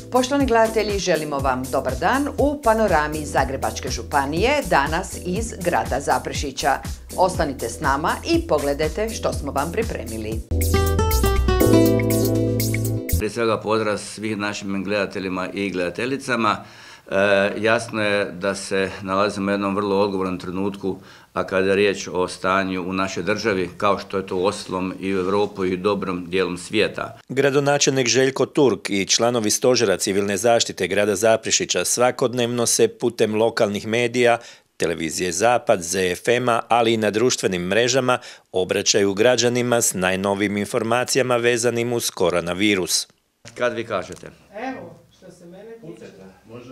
Poštovani gledatelji, želimo vam dobar dan u panorami Zagrebačke županije, danas iz grada Zaprešića. Ostanite s nama i pogledajte što smo vam pripremili. Prije svega pozdrav svih našim gledateljima i gledateljicama. Jasno je da se nalazimo u jednom vrlo odgovornom trenutku, a kada je riječ o stanju u našoj državi, kao što je to uostalom i u Europi i dobrom dijelom svijeta. Gradonačelnik Željko Turk i članovi Stožera civilne zaštite grada Zaprešića svakodnevno se putem lokalnih medija, televizije Zapad, ZFM-a, ali i na društvenim mrežama obraćaju građanima s najnovijim informacijama vezanim uz koronavirus. Kad vi kažete? Evo, što se mene tiče. Može.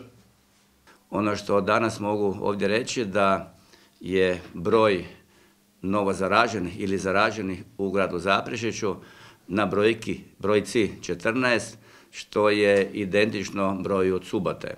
Ono što danas mogu ovdje reći da je broj novo zaraženih ili zaraženih u gradu Zaprešiću na brojci 14, što je identično broju od subote.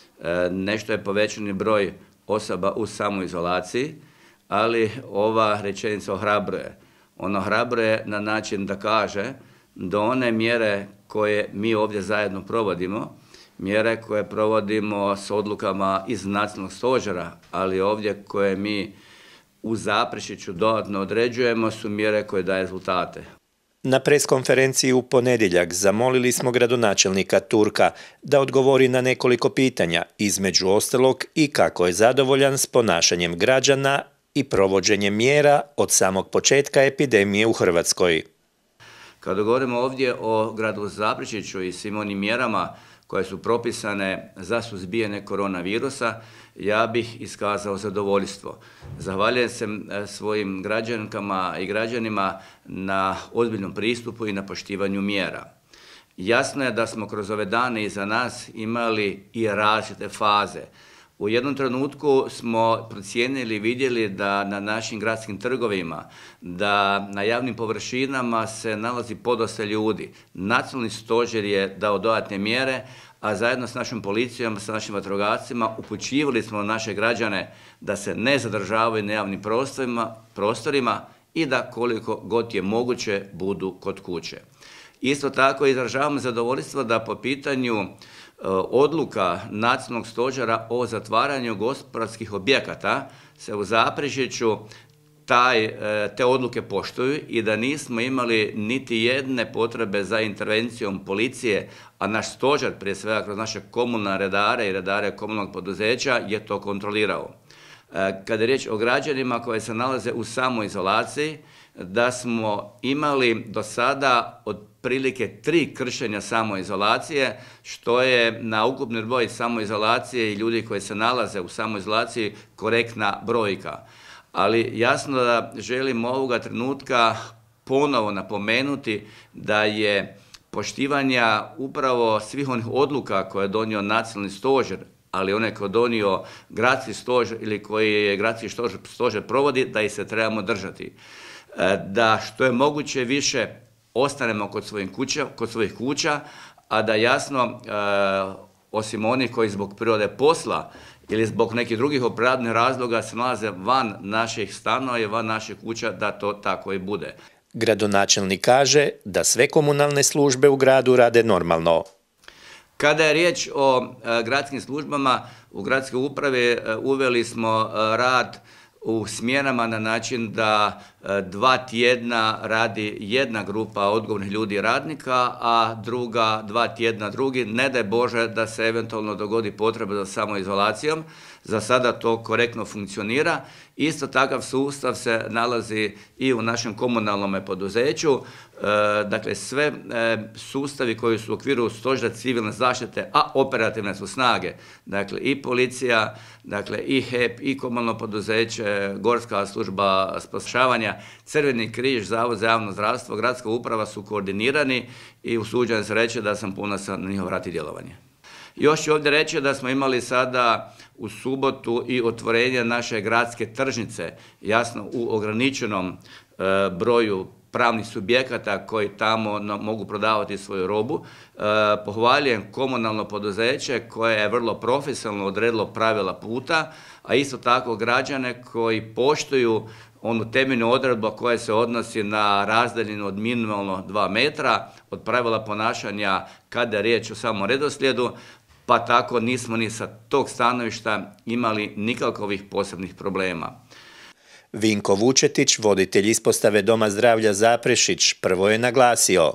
Nešto je povećani broj osoba u samoizolaciji, ali ova rečenica ohrabruje. Ona ohrabruje na način da kaže da one mjere koje mi ovdje zajedno provodimo, mjere koje provodimo s odlukama iz nacionalnog stožera, ali ovdje koje mi u Zaprešiću dodatno određujemo, su mjere koje daje rezultate. Na preskonferenciji u ponedjeljak zamolili smo gradonačelnika Turka da odgovori na nekoliko pitanja, između ostalog i kako je zadovoljan s ponašanjem građana i provođenjem mjera od samog početka epidemije u Hrvatskoj. Kada govorimo ovdje o gradu Zaprešiću i svim onim mjerama koje su propisane za suzbijanje koronavirusa, ja bih iskazao zadovoljstvo. Zahvaljujem se svojim građankama i građanima na ozbiljnom pristupu i na poštivanju mjera. Jasno je da smo kroz ove dane iza nas imali i različite faze. U jednom trenutku smo procijenili i vidjeli da na našim gradskim trgovima, da na javnim površinama se nalazi podosta ljudi. Nacionalni stožer je dao dodatne mjere, a zajedno s našom policijom, s našim vatrogascima upućivali smo naše građane da se ne zadržavaju na javnim prostorima i da koliko god je moguće budu kod kuće. Isto tako izražavam zadovoljstvo da po pitanju odluka nacionalnog stožera o zatvaranju gospodarskih objekata se u Zaprešiću te odluke poštuju i da nismo imali niti jedne potrebe za intervencijom policije, a naš stožer, prije svega kroz naše komunalne redare i redare komunalnog poduzeća, je to kontrolirao. Kada je riječ o građanima koji se nalaze u samoizolaciji, da smo imali do sada otprilike 3 kršenja samoizolacije, što je na ukupni broj samoizolacije i ljudi koji se nalaze u samoizolaciji korektna brojka. Ali jasno da želim ovoga trenutka ponovo napomenuti da je poštivanja upravo svih onih odluka koje je donio nacionalni stožer, ali onaj koji je donio gradski stožer ili koji je gradski stožer provodi, da ih se trebamo držati. Da što je moguće više ostanemo kod svojih kuća, a da jasno, osim onih koji zbog prirode posla ili zbog nekih drugih opravdanih razloga se nalaze van naših stanova i van naših kuća, da to tako i bude. Gradonačelnik kaže da sve komunalne službe u gradu rade normalno. Kada je riječ o gradskim službama, u gradskoj upravi uveli smo rad u smjenama na način da 2 tjedna radi jedna grupa odgovornih ljudi i radnika, a druga 2 tjedna drugi. Ne daj Bože da se eventualno dogodi potreba za samoizolacijom. Za sada to korektno funkcionira. Isto takav sustav se nalazi i u našem komunalnom poduzeću. Dakle, sve sustavi koji su u okviru Stožera civilne zaštite, a operativne su snage, dakle i policija, dakle i HEP, i komunalno poduzeće, Gorska služba spašavanja, Crveni križ, Zavod za javno zdravstvo, gradska uprava su koordinirani i usuđujem se reći da sam ponosan na njihov rad i djelovanje. Još ću ovdje reći da smo imali sada u subotu i otvorenje naše gradske tržnice, jasno u ograničenom broju pravnih subjekata koji tamo mogu prodavati svoju robu. Pohvaljujem komunalno poduzeće koje je vrlo profesionalno odredilo pravila puta, a isto tako građane koji poštuju onu temeljnu odredbu koja se odnosi na razdaljinu od minimalno 2 metra, od pravila ponašanja kada je riječ o samom redoslijedu, pa tako nismo ni sa tog stanovišta imali nikakvih posebnih problema. Vinko Vučetić, voditelj ispostave Doma zdravlja Zaprešić, prvo je naglasio.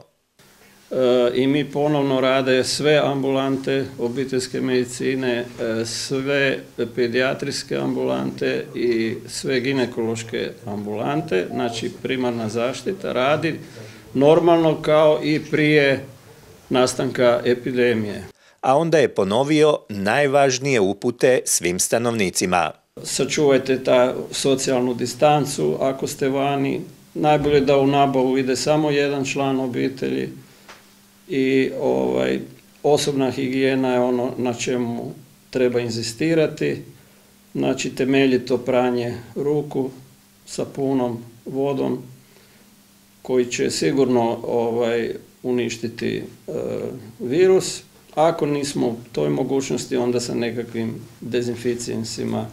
I mi ponovno rade sve ambulante obiteljske medicine, sve pedijatrijske ambulante i sve ginekološke ambulante, znači primarna zaštita radi normalno kao i prije nastanka epidemije. A onda je ponovio najvažnije upute svim stanovnicima. Sačuvajte ta socijalnu distancu ako ste vani, najbolje da u nabavu ide samo jedan član obitelji i osobna higijena je ono na čemu treba inzistirati, znači temeljito pranje ruku sapunom, vodom koji će sigurno uništiti virus. Ako nismo u toj mogućnosti, onda sa nekakvim dezinficijencima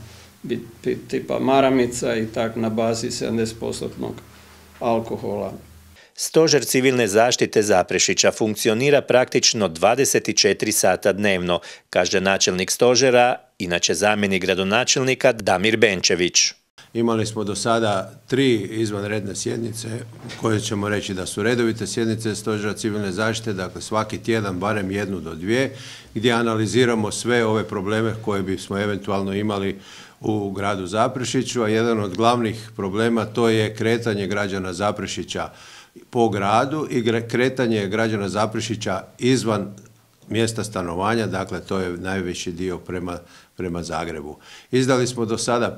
tipa maramica i tak na bazi 70% alkohola. Stožer civilne zaštite Zaprešića funkcionira praktično 24 sata dnevno, kaže načelnik stožera, inače zamjenik gradonačelnika Damir Benčević. Imali smo do sada 3 izvanredne sjednice koje ćemo reći da su redovite sjednice Stožera civilne zaštite, dakle svaki tjedan barem 1 do 2, gdje analiziramo sve ove probleme koje bismo eventualno imali u gradu Zaprešiću, a jedan od glavnih problema to je kretanje građana Zaprešića po gradu i kretanje građana Zaprešića izvan mjesta stanovanja, dakle to je najveći dio prema Zagrebu. Izdali smo do sada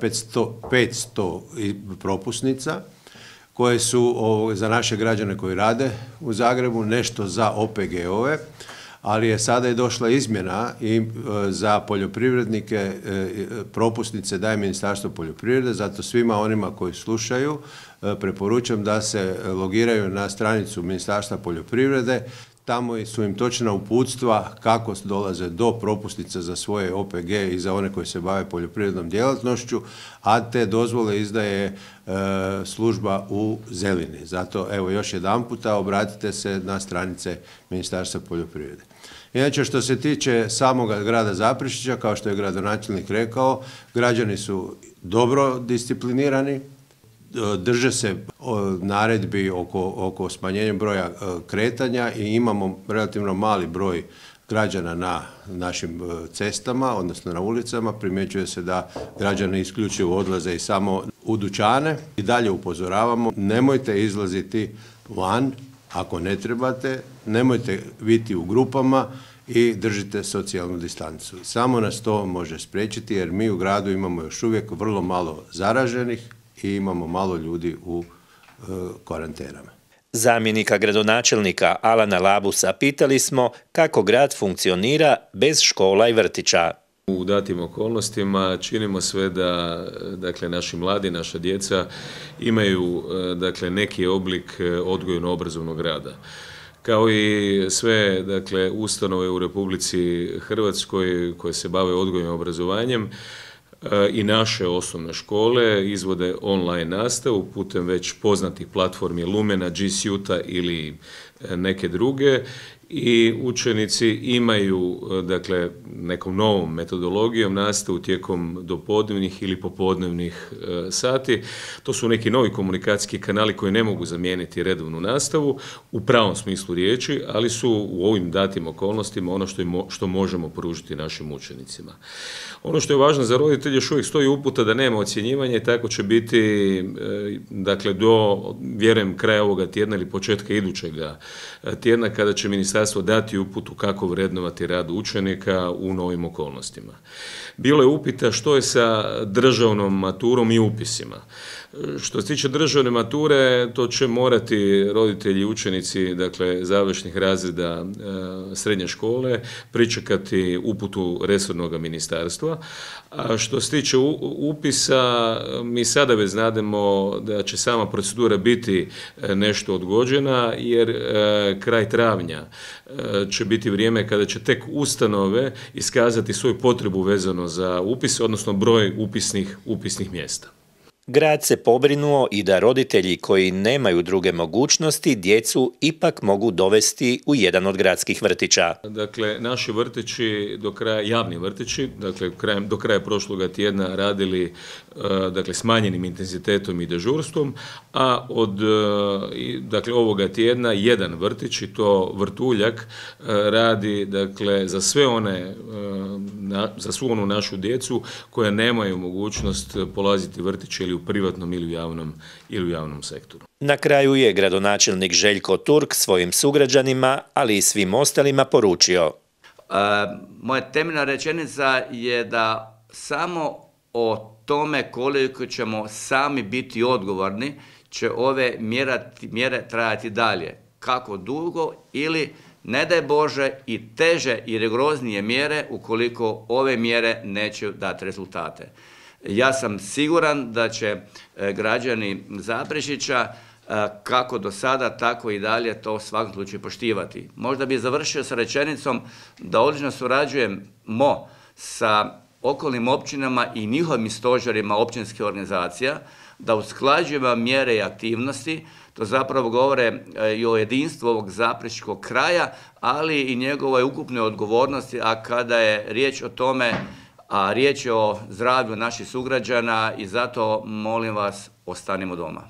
500 propusnica koje su za naše građane koji rade u Zagrebu, nešto za OPG-ove, ali je sada i došla izmjena i za poljoprivrednike propusnice daje Ministarstvo poljoprivrede, zato svima onima koji slušaju preporučam da se logiraju na stranicu Ministarstva poljoprivrede. Tamo su im točna uputstva kako dolaze do propusnica za svoje OPG i za one koji se bave poljoprivrednom djelatnošću, a te dozvole izdaje služba u Zelini. Zato evo još jedanputa obratite se na stranice Ministarstva poljoprivrede. Inače, što se tiče samoga grada Zaprešića, kao što je gradonačelnik rekao, građani su dobro disciplinirani, drže se naredbi oko smanjenja broja kretanja i imamo relativno mali broj građana na našim cestama, odnosno na ulicama. Primjećuje se da građani isključivo odlaze i samo u dućane. I dalje upozoravamo, nemojte izlaziti van ako ne trebate, nemojte biti u grupama i držite socijalnu distancu. Samo nas to može spriječiti jer mi u gradu imamo još uvijek vrlo malo zaraženih i imamo malo ljudi u karantenama. Zamjenika gradonačelnika Alana Labusa pitali smo kako grad funkcionira bez škola i vrtića. U datim okolnostima činimo sve da naši mladi, naša djeca imaju neki oblik odgojno-obrazovnog rada. Kao i sve ustanove u Republici Hrvatskoj koje se bave odgojem i obrazovanjem, i naše osnovne škole izvode online nastavu putem već poznatih platformi Lumena, G Suite ili neke druge i učenici imaju nekom novom metodologijom nastavu tijekom dopodnevnih ili popodnevnih sati. To su neki novi komunikacijski kanali koji ne mogu zamijeniti redovnu nastavu u pravom smislu riječi, ali su u ovim datim okolnostima ono što možemo pružiti našim učenicima. Ono što je važno za roditelje, još uvijek stoji uputa da nema ocjenjivanja i tako će biti do, vjerujem, kraja ovoga tjedna ili početka idućega tjedna kada će ministarstvo dati uputu kako vrednovati rad učenika u novim okolnostima. Bilo je upita što je sa državnom maturom i upisima. Što se tiče državne mature, to će morati roditelji i učenici, završnih razreda srednje škole, pričekati uputu resornog ministarstva. A što se tiče upisa, mi sada već znademo da će sama procedura biti nešto odgođena, jer kraj travnja će biti vrijeme kada će tek ustanove iskazati svoju potrebu vezano za upis, odnosno broj upisnih mjesta. Grad se pobrinuo i da roditelji koji nemaju druge mogućnosti djecu ipak mogu dovesti u jedan od gradskih vrtića. Dakle, naši vrtići do kraja, javni vrtići, dakle do kraja prošloga tjedna radili dakle smanjenim intenzitetom i dežurstvom, a od dakle ovoga tjedna jedan vrtić, i to Vrtuljak, radi dakle za sve one za svu onu našu djecu koja nemaju mogućnost polaziti vrtić ili u privatnom ili u javnom sektoru. Na kraju je gradonačelnik Željko Turk svojim sugrađanima, ali i svim ostalima poručio. Moja temeljna rečenica je da samo o tome koliko ćemo sami biti odgovorni će ove mjere trajati dalje. Kako dugo ili, ne daj Bože, i teže i rigoroznije mjere ukoliko ove mjere neće dati rezultate. Ja sam siguran da će građani Zaprešića kako do sada, tako i dalje to u svakom slučaju poštivati. Možda bi završio sa rečenicom da odlično surađujemo sa okolnim općinama i njihovim stožerima općinskih organizacija, da usklađujemo mjere i aktivnosti. To zapravo govore i o jedinstvu ovog zaprešičkog kraja, ali i njegovoj ukupnoj odgovornosti, a kada je riječ o tome, a riječ je o zdravlju naših sugrađana, i zato molim vas, ostanimo doma.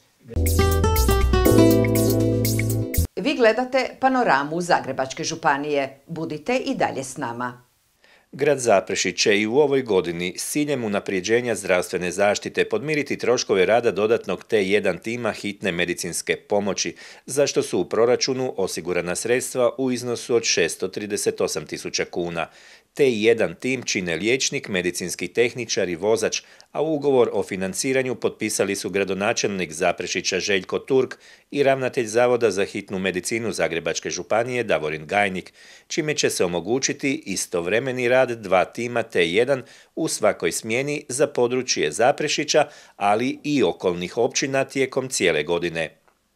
Vi gledate Panoramu Zagrebačke županije. Budite i dalje s nama. Grad Zaprešić će i u ovoj godini s ciljem unapređenja zdravstvene zaštite podmiriti troškove rada dodatnog T1 tima hitne medicinske pomoći, za što su u proračunu osigurana sredstva u iznosu od 638.000 kuna. T1 tim čine liječnik, medicinski tehničar i vozač, a ugovor o financiranju potpisali su gradonačelnik Zaprešića Željko Turk i ravnatelj Zavoda za hitnu medicinu Zagrebačke županije Davorin Gajnik, čime će se omogućiti istovremeni rad dva tima T1 u svakoj smjeni za područje Zaprešića, ali i okolnih općina tijekom cijele godine.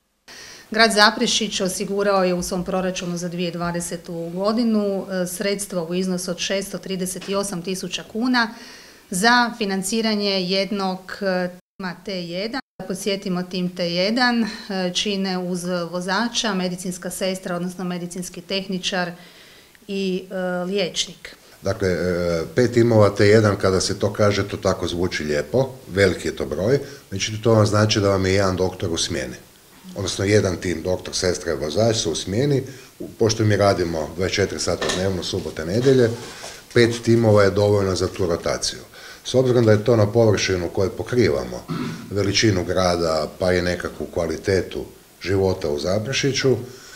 Grad Zaprešić osigurao je u svom proračunu za 2020. godinu sredstva u iznosu od 638.000 kuna za financiranje jednog tima T1. Podsjetimo, tim T1 čine uz vozača, medicinska sestra, odnosno medicinski tehničar i liječnik. Dakle, 5 timova T1, kada se to kaže, to tako zvuči lijepo, veliki je to broj, međutim to vam znači da vam je jedan doktor u smjeni. Odnosno jedan tim, doktor, sestra i vozač su u smjeni, pošto mi radimo 24 sata dnevno, subote, nedjelje, 5 timova je dovoljno za tu rotaciju. S obzirom da je to na površinu koju pokrivamo, veličinu grada pa i nekakvu kvalitetu života u Zaprešiću,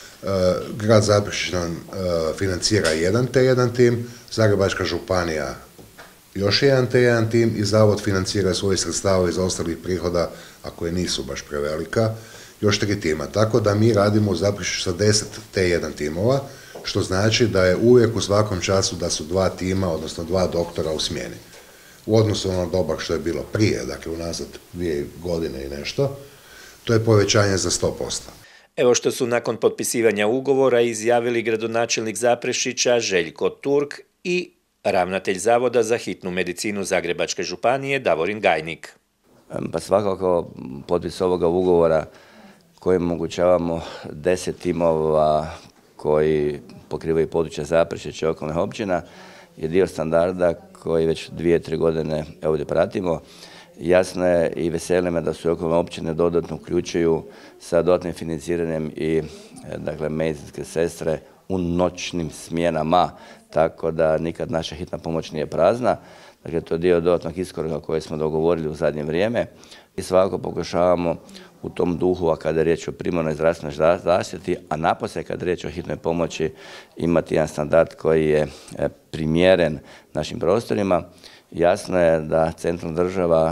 grad Zaprešić nam financira jedan T1 tim, Zagrebačka županija još jedan T1 tim i zavod financira svoje sredstava iz ostalih prihoda, a koje nisu baš prevelika, još 3 tima. Tako da mi radimo u Zaprešiću sa 10 T1 timova, što znači da je uvijek u svakom času da su 2 tima, odnosno 2 doktora u smjeni. U odnosu na doba što je bilo prije, dakle unazad 2 godine i nešto, to je povećanje za 100%. Evo što su nakon potpisivanja ugovora izjavili gradonačelnik Zaprešića Željko Turk i ravnatelj Zavoda za hitnu medicinu Zagrebačke županije Davorin Gajnik. Pa svakako potpis ovoga ugovora kojim omogućavamo 10 timova koji pokrivaju područje Zaprešića i okolnih općina je dio standarda koji već 2-3 godine ovdje pratimo. Jasno je i veseli me da su okolne općine dodatno uključuju sa dodatnim financiranjem i dakle, medicinske sestre u noćnim smjenama, tako da nikad naša hitna pomoć nije prazna. Dakle, to je dio dodatnog iskoraka koje smo dogovorili u zadnje vrijeme i svakako pokušavamo u tom duhu, a kada je riječ o primarnoj zdravstvenoj zaštiti, a napose kada je riječ o hitnoj pomoći, imati jedan standard koji je primjeren našim prostorima. Jasno je da centralna država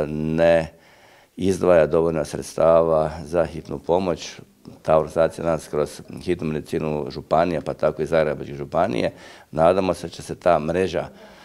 ne izdvaja dovoljno sredstava za hitnu pomoć. Ta organizacija nas kroz hitnu medicinu županija, pa tako i Zagrebačke županije. Nadamo se da će se ta mreža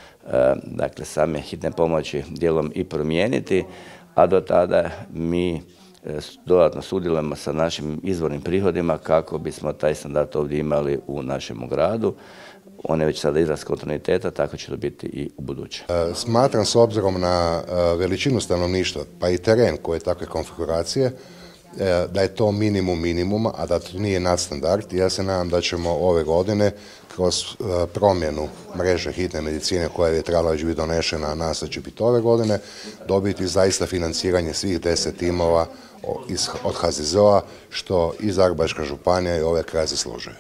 dakle, same hitne pomoći dijelom i promijeniti, a do tada mi dodatno sudjelujemo sa našim izvornim prihodima kako bismo taj standard ovdje imali u našem gradu. on je već sada izraz kontinuiteta, tako će to biti i u buduće. Smatram s obzirom na veličinu stanovništva, pa i teren koje takve konfiguracije, da je to minimum minimuma, a da to nije nadstandard. Ja se nadam da ćemo ove godine kroz promjenu mreže hitne medicine koja je trebala već biti donešena, a nas će biti ove godine, dobiti zaista financiranje svih 10 timova od HZZO-a, što i Zagrebačka županija i ove kraje zaslužuje.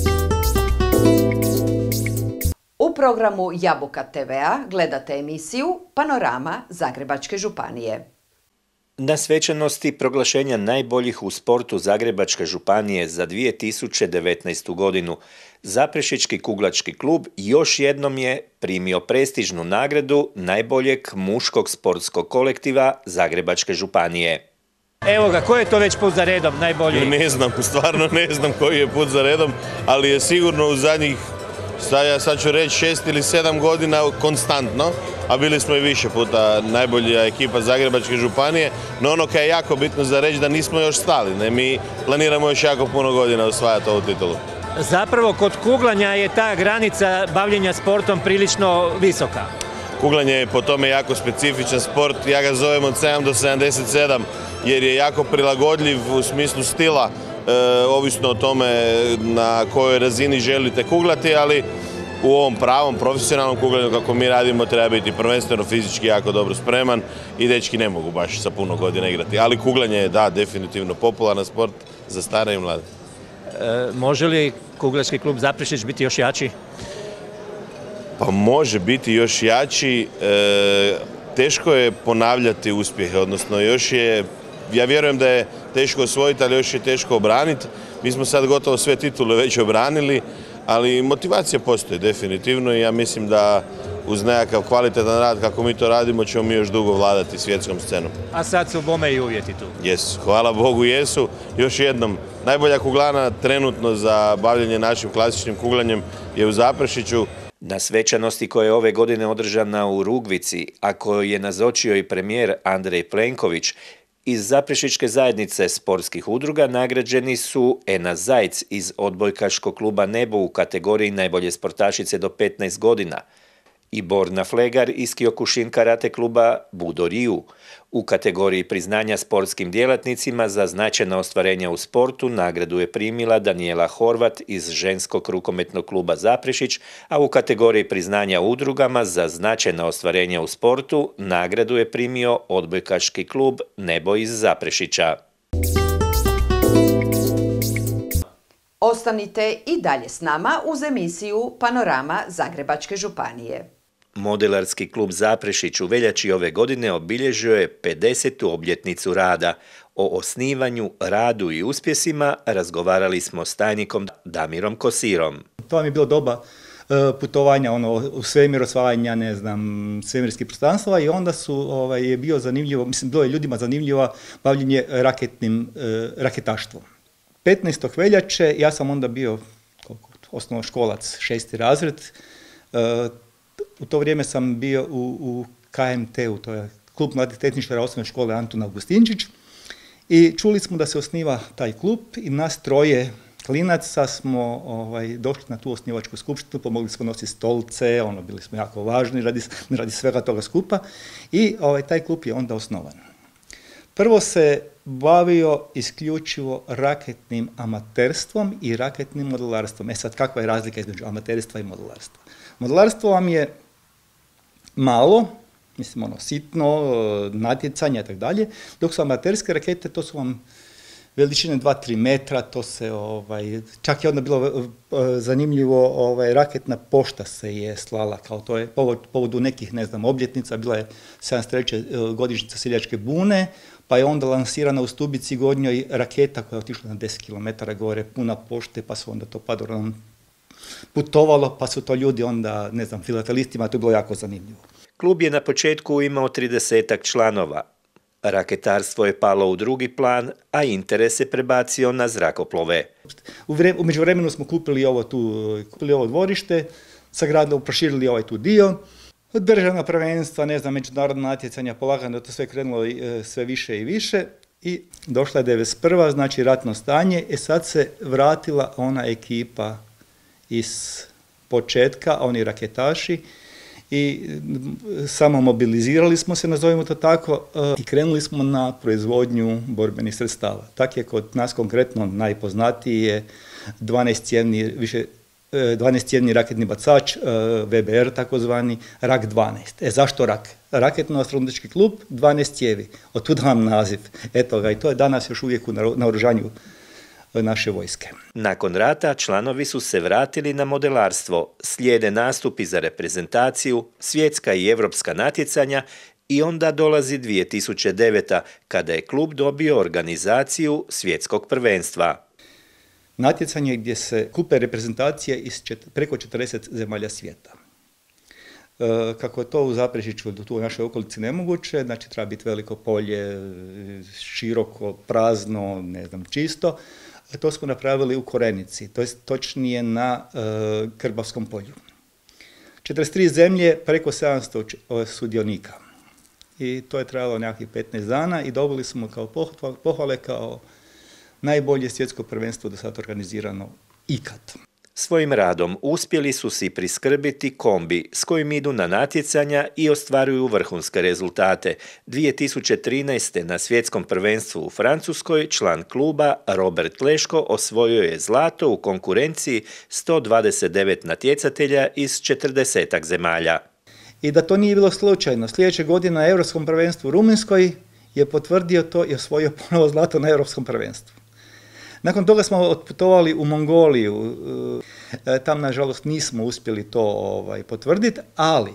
U programu Jabuka TV-a gledate emisiju Panorama Zagrebačke županije. Na svečanosti proglašenja najboljih u sportu Zagrebačke županije za 2019. godinu, Zaprešićki kuglački klub još jednom je primio prestižnu nagradu najboljeg muškog sportskog kolektiva Zagrebačke županije. Evo ga, koji je to već put za redom najbolji? Ne znam, stvarno ne znam koji je put za redom, ali je sigurno u zadnjih, sad ću reći 6 ili 7 godina konstantno, a bili smo i više puta najbolja ekipa Zagrebačke županije, no ono kaj je jako bitno za reći da nismo još stali, ne, mi planiramo još jako puno godina osvajati ovu titulu. Zapravo kod kuglanja je ta granica bavljenja sportom prilično visoka. Kuglanje je po tome jako specifičan sport, ja ga zovem od 7 do 77 jer je jako prilagodljiv u smislu stila, ovisno o tome na kojoj razini želite kuglati, ali u ovom pravom profesionalnom kuglanju kako mi radimo treba biti prvenstveno fizički jako dobro spreman i dečki ne mogu baš sa puno godina igrati, ali kuglanje je da, definitivno popularan sport za stare i mlade. Može li kuglački klub Zaprešić biti još jači? Pa može biti još jači, teško je ponavljati uspjehe, odnosno još je, ja vjerujem da je teško osvojiti, ali još je teško obraniti. Mi smo sad gotovo sve titule već obranili, ali motivacija postoji definitivno i ja mislim da uz nekakav kvalitetan rad kako mi to radimo ćemo mi još dugo vladati svjetskom scenom. A sad su bome i uvjeti tu. Jesu, hvala Bogu jesu. Još jednom, najbolja kuglana trenutno za bavljenje našim klasičnim kuglanjem je u Zaprešiću. Na svečanosti koja je ove godine održana u Rugvici, a koju je nazočio i premijer Andrej Plenković, iz Zaprešićke zajednice sportskih udruga nagrađeni su Ena Zajc iz odbojkaškog kluba Nebo u kategoriji najbolje sportašice do 15 godina i Borna Flegar iz Kyokushin karate kluba Budo Ryu. U kategoriji priznanja sportskim djelatnicima za značajna ostvarenja u sportu nagradu je primila Danijela Horvat iz ženskog rukometnog kluba Zaprešić, a u kategoriji priznanja udrugama za značajna ostvarenja u sportu nagradu je primio odbojkaški klub Nebo iz Zaprešića. Ostanite i dalje s nama uz emisiju Panorama Zagrebačke županije. Modelarski klub Zaprešić u veljači ove godine obilježio je 50. obljetnicu rada. O osnivanju, radu i uspjesima razgovarali smo s tajnikom Damirom Kosirom. To vam je bilo doba putovanja u svemir, osvajanja, ne znam, svemirskih prostranstava i onda je bio zanimljivo, mislim, bilo je ljudima zanimljivo bavljenje raketaštvom. 15. veljače, ja sam onda bio osnovnoškolac, 6. razred, u to vrijeme sam bio u KMT-u, to je klub mladih tehničara osnovne škole Antun Augustinčić i čuli smo da se osniva taj klub i nas troje klinaca smo došli na tu osnivačku skupštinu, pomogli smo nositi stolce, bili smo jako važni radi svega toga skupa i taj klub je onda osnovan. Prvo se bavio isključivo raketnim amaterstvom i raketnim modelarstvom. Sad, kakva je razlika između amaterstva i modelarstva? Modelarstvo vam je malo, mislim sitno, natjecanje i tako dalje, dok su amaterske rakete, to su vam veličine 2-3 metra, to se, čak je onda bilo zanimljivo, raketna pošta se je slala, kao to je povodu nekih, ne znam, obljetnica, bila je 73. godišnjica seljačke bune, pa je onda lansirana u Stubici Gornjoj raketa koja je otišla na 10 km gore, puna pošte, pa su onda to padalo putovalo, pa su to ljudi onda, ne znam, filatelistima, to je bilo jako zanimljivo. Klub je na početku imao 30 članova. Raketarstvo je palo u drugi plan, a interes se prebacio na zrakoplove. U međuvremenu smo kupili ovo dvorište, sagradili, proširili ovaj tu dio, državna prvenstva, ne znam, međunarodna natjecanja, polagano to sve krenulo sve više i više i došla je 91. znači ratno stanje, sad se vratila ona ekipa iz početka, oni raketaši, i samo mobilizirali smo se, nazovimo to tako, i krenuli smo na proizvodnju borbenih sredstava. Tak je kod nas konkretno najpoznatiji je 12-cijenni raketni bacač, VBR takozvani, RAK-12. Zašto RAK? Raketno-astronautički klub, 12 cijevi. Od tuda vam naziv. Eto ga, i to je danas još uvijek u naoružanju naše vojske. Nakon rata članovi su se vratili na modelarstvo, slijede nastupi za reprezentaciju, svjetska i evropska natjecanja i onda dolazi 2009. kada je klub dobio organizaciju svjetskog prvenstva. Natjecanje gdje se kupe reprezentacije iz preko 40 zemalja svijeta. Kako je to u Zaprešiću, tu u našoj okolici nemoguće, znači treba biti veliko polje, široko, prazno, ne znam, čisto. To smo napravili u Korenici, to je točnije na Krbavskom polju. 43 zemlje, preko 700 sudionika. I to je trajalo nekakvih 15 dana i dobili smo kao pohvale kao najbolje svjetsko prvenstvo do sad organizirano ikad. Svojim radom uspjeli su si priskrbiti kombi s kojim idu na natjecanja i ostvaruju vrhunske rezultate. 2013. na svjetskom prvenstvu u Francuskoj član kluba Robert Leško osvojio je zlato u konkurenciji 129 natjecatelja iz 40 zemalja. I da to nije bilo slučajno, sljedeće godine na Europskom prvenstvu u Rumunjskoj je potvrdio to i osvojio ponovo zlato na Europskom prvenstvu. Nakon toga smo otputovali u Mongoliju, tam nažalost nismo uspjeli to potvrditi, ali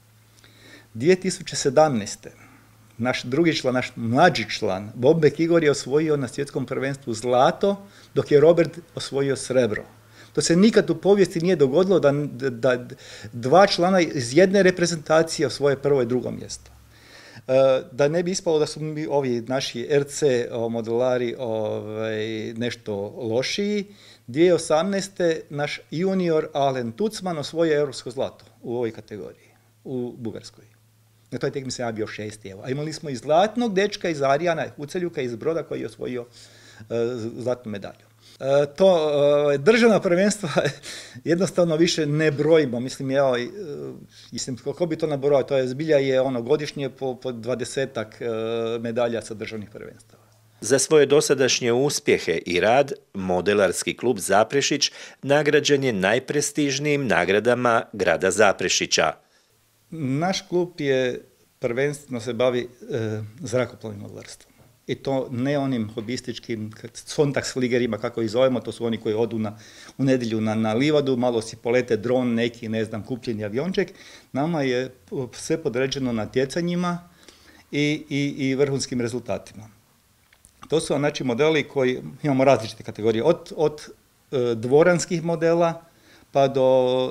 2017. naš drugi član, naš mlađi član, Bobek Igor je osvojio na svjetskom prvenstvu zlato, dok je Robert osvojio srebro. To se nikad u povijesti nije dogodilo da dva člana iz jedne reprezentacije osvoje prvo i drugo mjesto. Da ne bi ispalo da su mi ovi naši RC modelari nešto lošiji, 2018. naš junior Alen Tucman osvojio europsko zlato u ovoj kategoriji, u Bugarskoj. Na toj tekmi sam ja bio 6. A imali smo i zlatnog dečka iz Arijana, Uceljuka iz Broda koji je osvojio zlatnu medalju. To državna prvenstva jednostavno više ne brojimo, mislim, kako bi to nabrojao, to je zbilja je godišnje po 20-ak medalja sa državnih prvenstava. Za svoje dosadašnje uspjehe i rad, modelarski klub Zaprešić nagrađen je najprestižnijim nagradama grada Zaprešića. Naš klub je prvenstveno se bavi zrakoplovnim modelarstvom. I to ne onim hobističkim sontagsfligerima, kako ih zovemo, to su oni koji odu u nedjelju na livadu, malo si polete dron, neki, ne znam, kupljeni avionček. Nama je sve podređeno natjecanjima i vrhunskim rezultatima. To su znači modeli koji, imamo različite kategorije, od dvoranskih modela pa do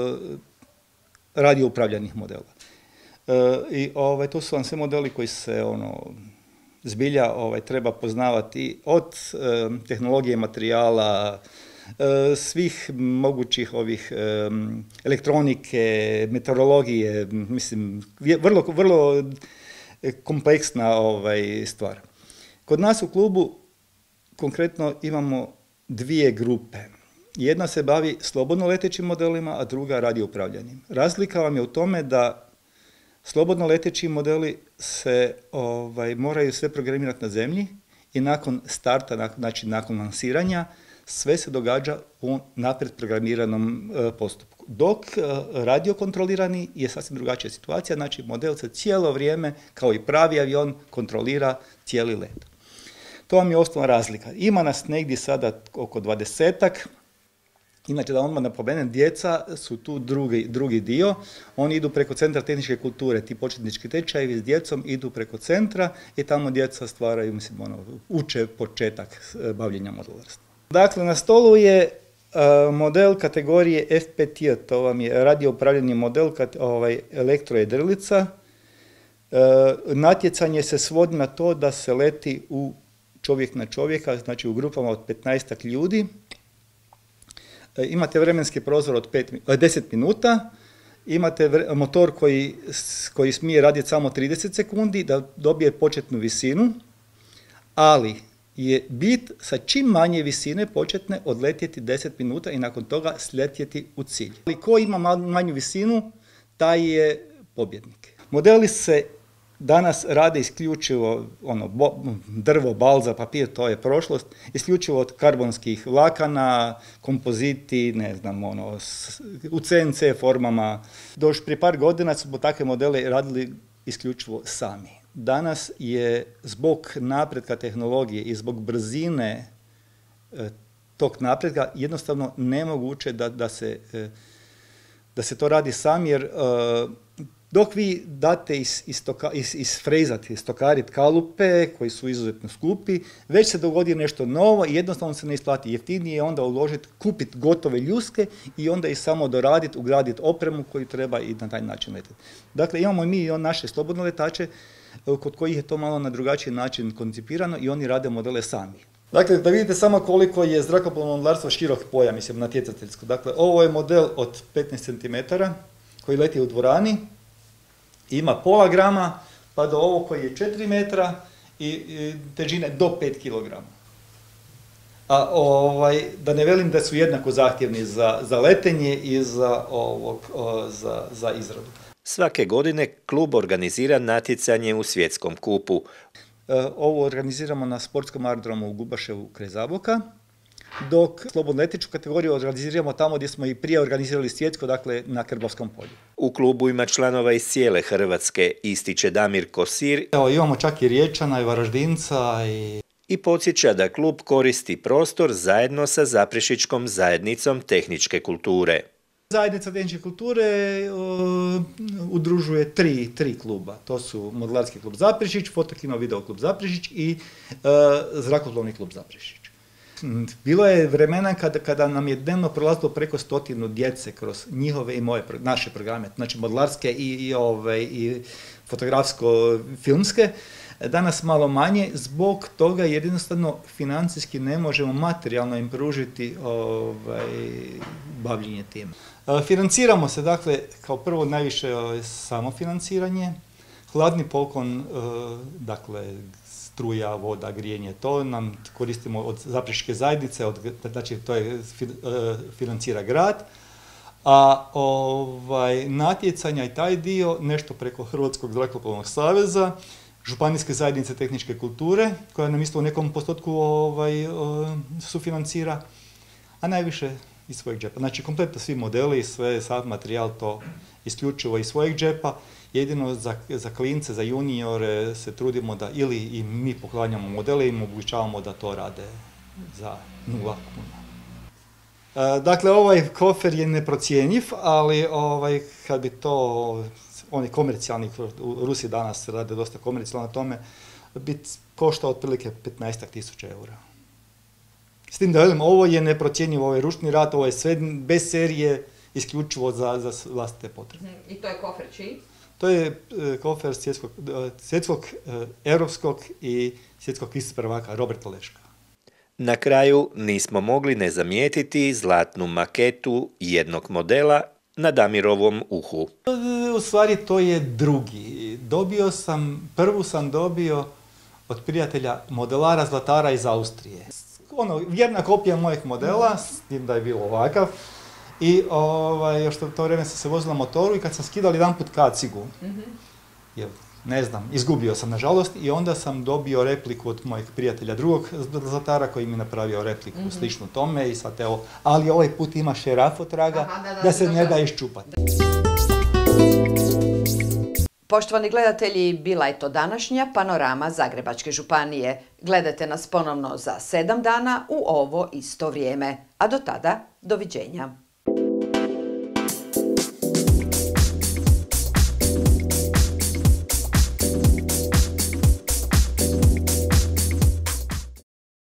radio upravljanih modela. I to su vam sve modeli koji se zbilja treba poznavati od tehnologije materijala, svih mogućih ovih elektronike, meteorologije, mislim, vrlo kompleksna stvar. Kod nas u klubu konkretno imamo dvije grupe. Jedna se bavi slobodno letećim modelima, a druga radio upravljanjem. Razlika vam je u tome da slobodno leteći modeli se moraju sve programirati na zemlji i nakon starta, znači nakon lansiranja, sve se događa u naprijed programiranom postupku. Dok radio kontrolirani je sasvim drugačija situacija, znači model se cijelo vrijeme, kao i pravi avion, kontrolira cijeli let. To vam je osnovna razlika. Ima nas negdje sada oko 20-ak. Inače, da odmah napomenem, djeca su tu drugi dio. Oni idu preko Centra tehničke kulture, ti početnički tečajevi s djecom idu preko centra i tamo djeca stvaraju, mislim, uče početak bavljenja modelarstva. Dakle, na stolu je model kategorije FPT, to vam je radio upravljeni model, elektrojedrilica. Natjecanje se svodi na to da se leti u čovjek na čovjeka, znači u grupama od 15 ljudi. Imate vremenski prozor od 10 minuta, imate motor koji smije raditi samo 30 sekundi da dobije početnu visinu, ali je bit sa čim manje visine početne odletjeti 10 minuta i nakon toga sletjeti u cilj. Ali ko ima manju visinu, taj je pobjednik. Modeli se danas rade isključivo drvo, balza, papir, to je prošlost, isključivo od karbonskih vlakana, kompoziti, u CNC formama. Još prije par godina smo takve modele radili isključivo sami. Danas je zbog napretka tehnologije i zbog brzine tog napretka jednostavno nemoguće da se to radi sam, jer dok vi date isfrezati, stokarit kalupe koji su izuzetno skupi, već se dogodi nešto novo i jednostavno se ne isplati. Jeftinije je onda uložiti, kupiti gotove ljuske i onda ih samo doraditi, ugraditi opremu koju treba i na taj način letiti. Dakle, imamo i mi naše slobodne letače kod kojih je to malo na drugačiji način koncipirano i oni rade modele sami. Dakle, da vidite samo koliko je zrakoplovno modelarstvo širok pojam, natjecateljsko. Dakle, ovo je model od 15 cm koji leti u dvorani, ima pola grama, pa do ovo koji je 4 metra i težine do 5 kg. A da ne velim da su jednako zahtjevni za letenje i za izradu. Svake godine klub organizira natjecanje u svjetskom kupu. Ovo organiziramo na sportskom aerodromu u Gubaševu kraj Zaboka, dok slobodno letičku kategoriju organiziramo tamo gdje smo i prije organizirali svjetsko, dakle na Krbovskom polju. U klubu ima članova iz cijele Hrvatske, ističe Damir Kosir. Imamo čak i Riječana i Varaždinca i podsjeća da klub koristi prostor zajedno sa Zaprešićkom zajednicom tehničke kulture. Zajednica tehničke kulture udružuje tri kluba. To su Modelarski klub Zaprešić, Fotokino video klub Zaprešić i Zrakoplovni klub Zaprešić. Bilo je vremena kada nam je dnevno prolazilo preko 100 djece kroz njihove i naše programe, znači modelarske i fotografsko-filmske. Danas malo manje, zbog toga jednostavno financijski ne možemo materijalno im pružiti bavljenje tim. Financiramo se, dakle, kao prvo najviše samofinanciranje, hladni poklon, dakle, struja, voda, grijanje, to nam koristimo od Zaprešićke zajednice, znači to je financira grad, a natjecanja i taj dio nešto preko Hrvatskog zrakoplovnog saveza, Županijske zajednice tehničke kulture, koja nam isto u nekom postotku sufinancira, a najviše iz svojeg džepa. Znači, kompletno svi modeli i sav materijal to isključivo iz svojeg džepa. Jedino za klince, za juniore se trudimo da ili i mi poklanjamo modele i im omogućavamo da to rade za 0 kuna. Dakle, ovaj kofer je neprocjenjiv, ali kad bi to, oni komercijalni, u Rusiji danas rade dosta komercijalno na tome, bi koštao otprilike 15.000 eura. S tim da velim, ovo je neprocjenjivo, ovo je ručni rad, ovo je sve bez serije, isključivo za vlastite potrebe. I to je kofer čiji? To je kofer svjetskog, europskog i svjetskog prvaka Roberta Leška. Na kraju nismo mogli ne zamijetiti zlatnu maketu jednog modela na Damirovom uhu. U stvari to je drugi. Prvu sam dobio od prijatelja modelara zlatara iz Austrije. Vjerna kopija mojeg modela, s tim da je bilo ovakav. I još u to vrijeme sam se vozila motoru i kad sam skidao jedanput kacigu, izgubio sam nažalost i onda sam dobio repliku od mojeg prijatelja drugog zlatara koji mi je napravio repliku sličnu tome i sad evo, ali ovaj put ima šerafo traga da se ne da iščupati. Poštovani gledatelji, bila je to današnja panorama Zagrebačke županije. Gledajte nas ponovno za 7 dana u ovo isto vrijeme, a do tada doviđenja.